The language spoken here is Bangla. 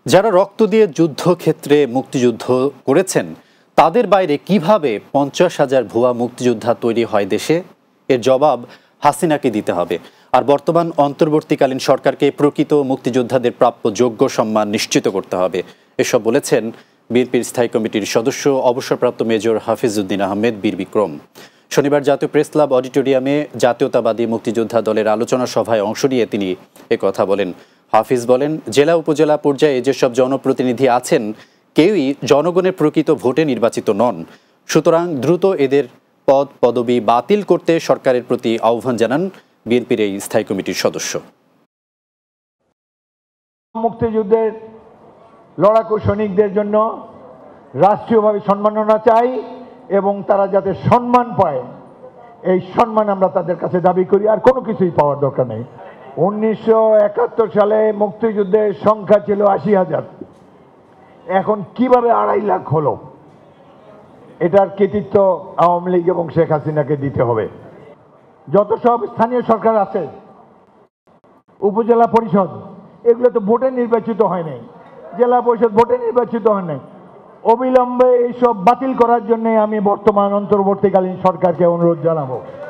যারা রক্ত দিয়ে যুদ্ধক্ষেত্রে মুক্তিযুদ্ধ করেছেন তাদের বাইরে কিভাবে 50,000 ভুয়া মুক্তিযোদ্ধা তৈরি হয় দেশে, এর জবাব হাসিনাকে দিতে হবে। আর বর্তমান অন্তর্বর্তীকালীন সরকারকে প্রকৃত মুক্তিযোদ্ধাদের প্রাপ্য যোগ্য সম্মান নিশ্চিত করতে হবে। এসব বলেছেন বিএনপির স্থায়ী কমিটির সদস্য অবসরপ্রাপ্ত মেজর হাফিজউদ্দিন আহমেদ বীর বিক্রম। শনিবার জাতীয় প্রেস ক্লাব অডিটোরিয়ামে জাতীয়তাবাদী মুক্তিযোদ্ধা দলের আলোচনা সভায় অংশ নিয়ে তিনি একথা বলেন। হাফিজ বলেন, জেলা উপজেলা পর্যায়ে যেসব জনপ্রতিনিধি আছেন কেউই জনগণের প্রকৃত ভোটে নির্বাচিত নন। সুতরাং দ্রুত এদের পদ পদবি বাতিল করতে সরকারের প্রতি আহ্বান জানান বিএনপির এই স্থায়ী কমিটির সদস্য। মুক্তিযুদ্ধের লড়াকু সৈনিকদের জন্য রাষ্ট্রীয়ভাবে সম্মাননা চাই এবং তারা যাতে সম্মান পায় এই সম্মান আমরা তাদের কাছে দাবি করি, আর কোনো কিছুই পাওয়ার দরকার নেই। 1971 সালে মুক্তিযুদ্ধের সংখ্যা ছিল 80,000, এখন কিভাবে 2.5 লাখ হলো? এটার কৃতিত্ব আওয়ামী লীগ এবং শেখ হাসিনাকে দিতে হবে। যত সব স্থানীয় সরকার আছে, উপজেলা পরিষদ, এগুলো তো ভোটে নির্বাচিত হয় নাই, জেলা পরিষদ ভোটে নির্বাচিত হয় নাই। অবিলম্বে এইসব বাতিল করার জন্য আমি বর্তমান অন্তর্বর্তীকালীন সরকারকে অনুরোধ জানাবো।